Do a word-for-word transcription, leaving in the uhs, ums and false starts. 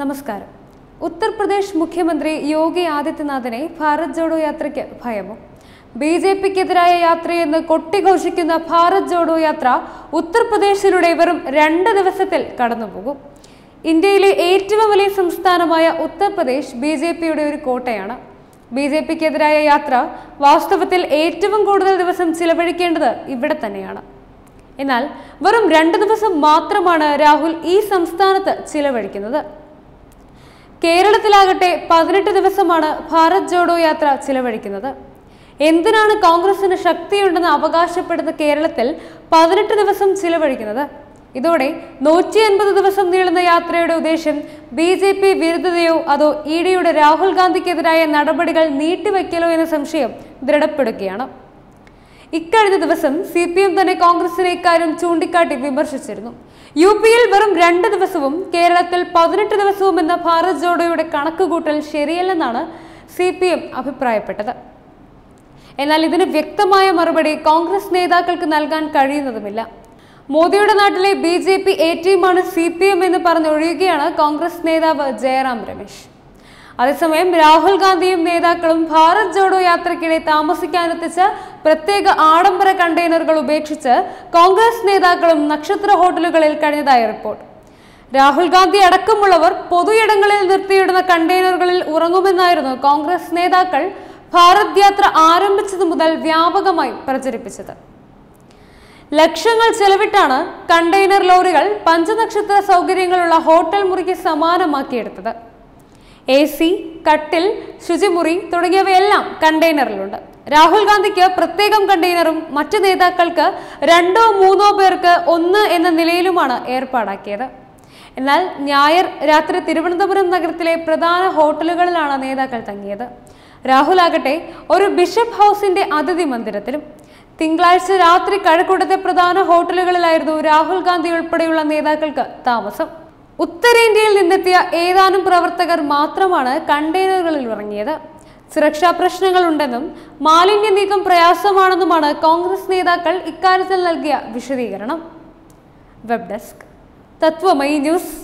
നമസ്കാരം. ഉത്തർപ്രദേശ് മുഖ്യമന്ത്രി യോഗി ആദിത്യനാഥിനെ ഭാരത് ജോഡോ യാത്രയ്ക്ക് ഭയമോ? ബി ജെ പിക്കെതിരായ യാത്രയെന്ന് കൊട്ടിഘോഷിക്കുന്ന ഭാരത് ജോഡോ യാത്ര ഉത്തർപ്രദേശിലൂടെ വെറും രണ്ട് ദിവസത്തിൽ കടന്നുപോകും. ഇന്ത്യയിലെ ഏറ്റവും വലിയ സംസ്ഥാനമായ ഉത്തർപ്രദേശ് ബി ജെ പിയുടെ ഒരു കോട്ടയാണ്. ബി ജെ പിക്കെതിരായ യാത്ര വാസ്തവത്തിൽ ഏറ്റവും കൂടുതൽ ദിവസം ചിലവഴിക്കേണ്ടത് ഇവിടെ തന്നെയാണ്. എന്നാൽ വെറും രണ്ട് ദിവസം മാത്രമാണ് രാഹുൽ ഈ സംസ്ഥാനത്ത് ചിലവഴിക്കുന്നത്. കേരളത്തിലാകട്ടെ പതിനെട്ട് ദിവസമാണ് ഭാരത് ജോഡോ യാത്ര ചിലവഴിക്കുന്നത്. എന്തിനാണ് കോൺഗ്രസിന് ശക്തിയുണ്ടെന്ന് അവകാശപ്പെടുന്ന കേരളത്തിൽ പതിനെട്ട് ദിവസം ചിലവഴിക്കുന്നത്? ഇതോടെ നൂറ്റി അൻപത് ദിവസം നീളുന്ന യാത്രയുടെ ഉദ്ദേശം ബി ജെ പി വിരുദ്ധതയോ അതോ ഇ ഡിയുടെ രാഹുൽ ഗാന്ധിക്കെതിരായ നടപടികൾ നീട്ടിവെക്കലോ എന്ന സംശയം ദൃഢപ്പെടുകയാണ്. ഇക്കഴിഞ്ഞ ദിവസം സി പി എം തന്നെ കോൺഗ്രസിനെ ഇക്കാര്യം ചൂണ്ടിക്കാട്ടി വിമർശിച്ചിരുന്നു. യു പിയിൽ വെറും രണ്ട് ദിവസവും കേരളത്തിൽ പതിനെട്ട് ദിവസവും എന്ന ഭാരത് ജോഡോയുടെ കണക്കുകൂട്ടൽ ശരിയല്ലെന്നാണ് സി പി എം അഭിപ്രായപ്പെട്ടത്. എന്നാൽ ഇതിന് വ്യക്തമായ മറുപടി കോൺഗ്രസ് നേതാക്കൾക്ക് നൽകാൻ കഴിയുന്നതുമില്ല. മോദിയുടെ നാട്ടിലെ ബി ജെ പി എ ടീമാണ് സി പി എം എന്ന് പറഞ്ഞൊഴിയുകയാണ് കോൺഗ്രസ് നേതാവ് ജയറാം രമേശ്. അതേസമയം രാഹുൽ ഗാന്ധിയും നേതാക്കളും ഭാരത് ജോഡോ യാത്രയ്ക്കിടെ താമസിക്കാനെത്തിച്ച പ്രത്യേക ആഡംബര കണ്ടെയ്നറുകൾ ഉപേക്ഷിച്ച് കോൺഗ്രസ് നേതാക്കളും നക്ഷത്ര ഹോട്ടലുകളിൽ കഴിഞ്ഞതായി റിപ്പോർട്ട്. രാഹുൽ ഗാന്ധി അടക്കമുള്ളവർ പൊതുയിടങ്ങളിൽ നിർത്തിയിടുന്ന കണ്ടെയ്നറുകളിൽ ഉറങ്ങുമെന്നായിരുന്നു കോൺഗ്രസ് നേതാക്കൾ ഭാരത് യാത്ര ആരംഭിച്ചതു മുതൽ വ്യാപകമായി പ്രചരിപ്പിച്ചത്. ലക്ഷങ്ങൾ ചെലവിട്ടാണ് കണ്ടെയ്നർ ലോറികൾ പഞ്ചനക്ഷത്ര സൗകര്യങ്ങളുള്ള ഹോട്ടൽ മുറിക്ക് സമാനമാക്കിയെടുത്തത്. എ സി, കട്ടിൽ, ശുചിമുറി തുടങ്ങിയവയെല്ലാം കണ്ടെയ്നറിലുണ്ട്. രാഹുൽ ഗാന്ധിക്ക് പ്രത്യേകം കണ്ടെയ്നറും മറ്റു നേതാക്കൾക്ക് രണ്ടോ മൂന്നോ പേർക്ക് ഒന്ന് എന്ന നിലയിലുമാണ് ഏർപ്പാടാക്കിയത്. എന്നാൽ ഞായർ രാത്രി തിരുവനന്തപുരം നഗരത്തിലെ പ്രധാന ഹോട്ടലുകളിലാണ് നേതാക്കൾ തങ്ങിയത്. രാഹുൽ ആകട്ടെ ഒരു ബിഷപ്പ് ഹൗസിന്റെ അതിഥി മന്ദിരത്തിലും. തിങ്കളാഴ്ച രാത്രി കഴക്കൂട്ടത്തെ പ്രധാന ഹോട്ടലുകളിലായിരുന്നു രാഹുൽ ഗാന്ധി ഉൾപ്പെടെയുള്ള നേതാക്കൾക്ക് താമസം. ഉത്തരേന്ത്യയിൽ നിന്നെത്തിയ ഏതാനും പ്രവർത്തകർ മാത്രമാണ് കണ്ടെയ്നറുകളിൽ ഇറങ്ങിയത്. സുരക്ഷാ പ്രശ്നങ്ങളുണ്ടെന്നും മാലിന്യ നീക്കം പ്രയാസമാണെന്നുമാണ് കോൺഗ്രസ് നേതാക്കൾ ഇക്കാര്യത്തിൽ നൽകിയ വിശദീകരണം. Web desk Tatwamayi news.